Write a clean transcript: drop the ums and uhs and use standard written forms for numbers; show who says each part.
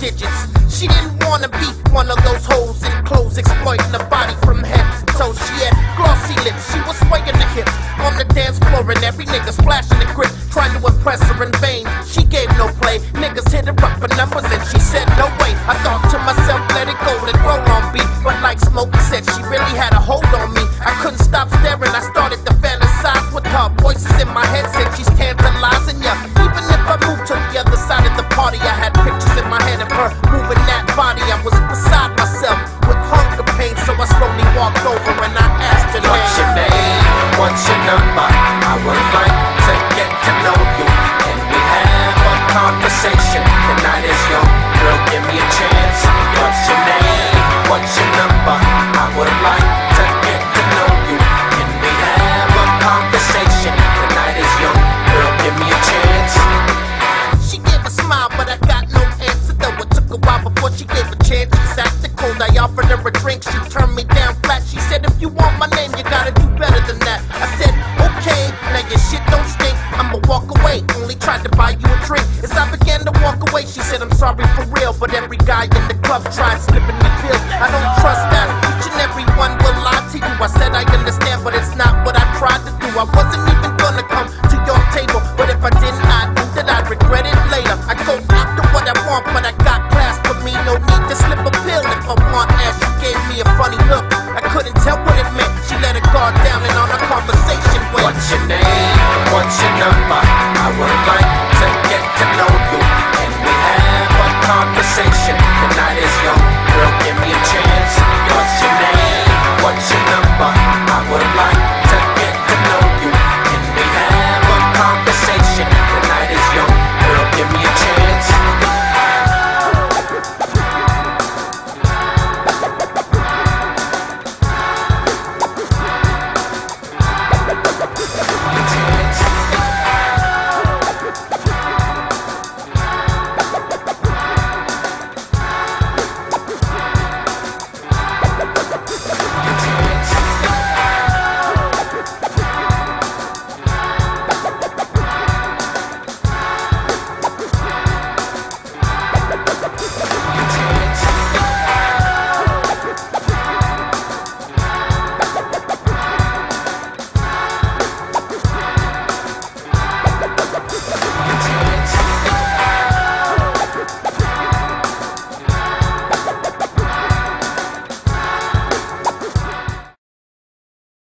Speaker 1: digits. She didn't wanna be one of those hoes in clothes exploiting the body from head to toe. She had glossy lips, she was swaying the hips on the dance floor, and every nigga's flashing the grip, trying to impress her in vain. She gave no play, niggas hit her up for numbers and she said no way. I thought to myself, let it go, let roll on beat, but like Smokey said, she really had a hold on me. I couldn't stop staring, I started to fantasize with her. Voices in my head said she's tantalizing ya. Even if I moved to the other side of the party, I had pictures in my head of her moving that body. I was beside myself with hunger pain, so I slowly walked over and I asked her,
Speaker 2: what's your name? What's your number? I would like to get to know you. Can we have a conversation? Tonight is young, girl, give me a chance. What's your name? What's your number? I would like to get to know you. Can we have a conversation? Tonight is young, girl, give me a chance.
Speaker 1: She gave a smile, but I got no answer though. It took a while before she gave a chance. She sat the cold, I offered her a drink. She turned me down flat. She said, if you want my name, you gotta do better than that. I said, okay, now your shit don't stink, I'ma walk away. Only tried to buy you a drink. As I began to walk away, she said, I'm sorry for real, but every guy in the club tried slipping me pills. I don't trust that, each and every one will lie to you. I said I understand, but it's not what I tried to do. I wasn't even gonna come to your table, but if I didn't, I'd